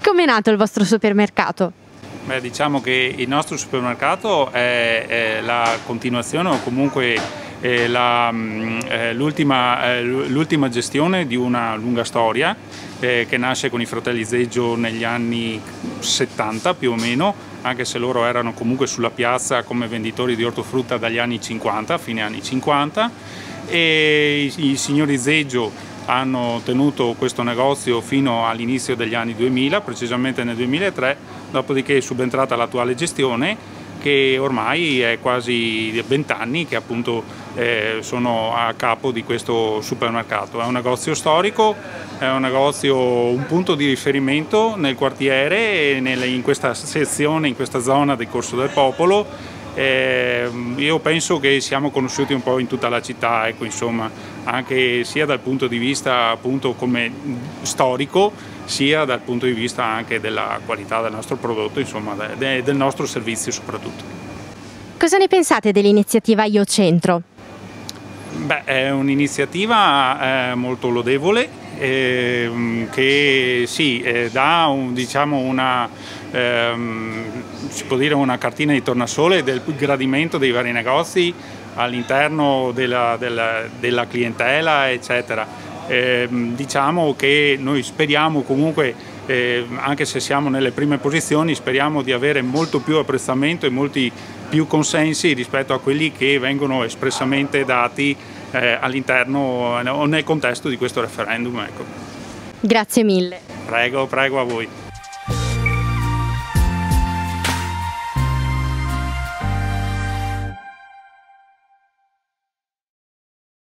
Com'è nato il vostro supermercato? Beh, diciamo che il nostro supermercato è la continuazione o comunque l'ultima gestione di una lunga storia che nasce con i fratelli Zeggio negli anni 70 più o meno, anche se loro erano comunque sulla piazza come venditori di ortofrutta dagli anni 50, fine anni 50, e i signori Zeggio hanno tenuto questo negozio fino all'inizio degli anni 2000, precisamente nel 2003, dopodiché è subentrata l'attuale gestione che ormai è quasi 20 anni che appunto sono a capo di questo supermercato. È un negozio storico, è un negozio, un punto di riferimento nel quartiere e in questa sezione, in questa zona del Corso del Popolo. Io penso che siamo conosciuti un po' in tutta la città, ecco, insomma, anche sia dal punto di vista appunto come storico, sia dal punto di vista anche della qualità del nostro prodotto, insomma, del nostro servizio soprattutto. Cosa ne pensate dell'iniziativa Io Centro? Beh, è un'iniziativa molto lodevole che sì, dà diciamo si può dire una cartina di tornasole del gradimento dei vari negozi all'interno della clientela, eccetera. Diciamo che noi speriamo comunque, anche se siamo nelle prime posizioni, speriamo di avere molto più apprezzamento e molti più consensi rispetto a quelli che vengono espressamente dati all'interno o nel contesto di questo referendum. Ecco. Grazie mille. Prego a voi.